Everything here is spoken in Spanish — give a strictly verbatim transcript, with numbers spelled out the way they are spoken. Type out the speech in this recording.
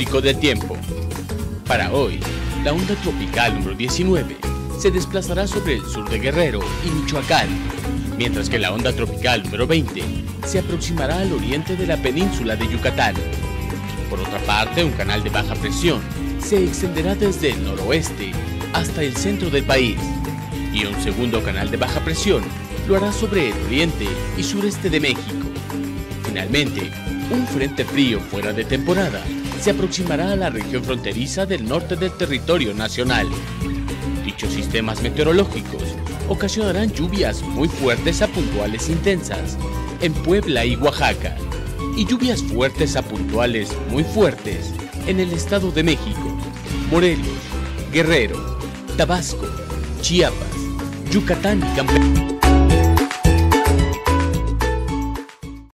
pronóstico del tiempo. Para hoy, la onda tropical número diecinueve se desplazará sobre el sur de Guerrero y Michoacán, mientras que la onda tropical número veinte se aproximará al oriente de la península de Yucatán. Por otra parte, un canal de baja presión se extenderá desde el noroeste hasta el centro del país, y un segundo canal de baja presión lo hará sobre el oriente y sureste de México. Finalmente, un frente frío fuera de temporada se aproximará a la región fronteriza del norte del territorio nacional. Dichos sistemas meteorológicos ocasionarán lluvias muy fuertes a puntuales intensas en Puebla y Oaxaca, y lluvias fuertes a puntuales muy fuertes en el Estado de México, Morelos, Guerrero, Tabasco, Chiapas, Yucatán y Campeche.